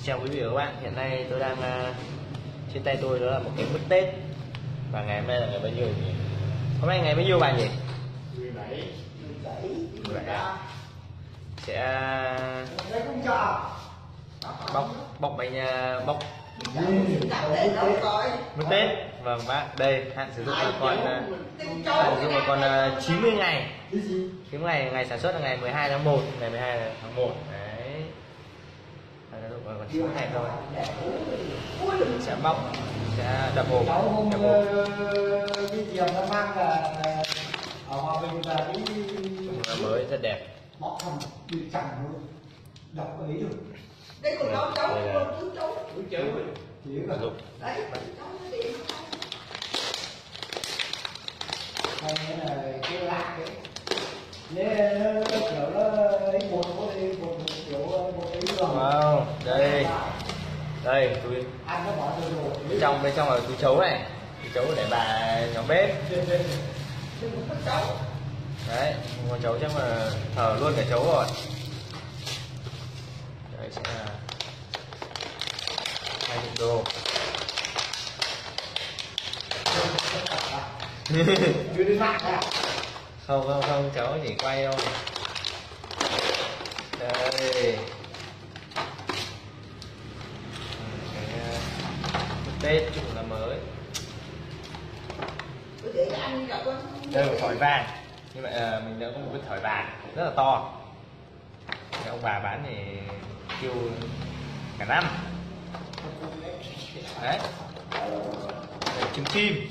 Chào quý vị và các bạn, hiện nay tôi đang trên tay tôi đó là một cái mứt Tết. Và ngày hôm nay là ngày bao nhiêu nhỉ? Hôm nay ngày bao nhiêu bạn nhỉ? 17. 17 à? Sẽ bóc bánh bóc mứt Tết. Vâng bác, đây hạn sử dụng là còn 90 ngày. 90 ngày sản xuất là ngày 12 tháng 1, ngày 12 tháng 1 đấy. Còn 9 ngày thôi. Sẽ bóc, sẽ đập hộp, đập hộp. Cái chiều nó mang là ở Hòa Bình là cái mới rất đẹp. bóc thằng bị chẳng luôn, đập ấy được. Đây còn cháu Chỉ là dụng đấy hay là cái lạc ấy, nó kiểu nó ấy bột có đi bột kiểu bột ấy rồi. Wow, đây túi Ăn nó bỏ rồi bên trong là túi chấu này, túi chấu để bà nhóm bếp. Đấy, con chấu chắc mà thở luôn cả chấu rồi. Đấy sẽ là 20 đô. chưa đến mạng à? Không, cháu chỉ quay thôi. Đây cái Tết chúc là mới. Đây một thỏi vàng, như vậy là mình đã có một cái thỏi vàng rất là to. Cái ông bà bán thì tiêu cả năm. Đấy, trứng chim.